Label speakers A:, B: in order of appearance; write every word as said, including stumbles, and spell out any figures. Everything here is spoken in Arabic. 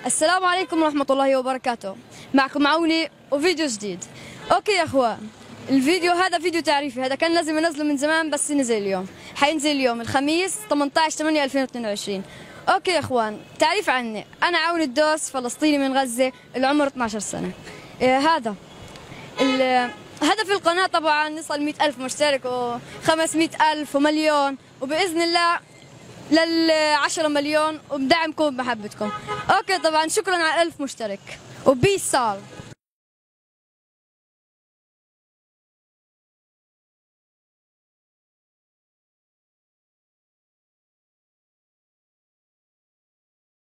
A: السلام عليكم ورحمة الله وبركاته. معكم عوني وفيديو جديد. اوكي يا اخوان، الفيديو هذا فيديو تعريفي، هذا كان لازم انزله من زمان بس نزل اليوم، حينزل اليوم الخميس ثمانية عشر ثمانية ألفين واثنين وعشرين. اوكي يا اخوان، تعريف عني، انا عوني الدوس، فلسطيني من غزة، العمر اثني عشر سنة. إيه هذا هدف القناة طبعا نصل مئة ألف مشترك وخمسمئة ألف ومليون، وبإذن الله للعشرة مليون، وبدعمكم وبمحبتكم. اوكي طبعا شكرا على ألف مشترك وبيس سال.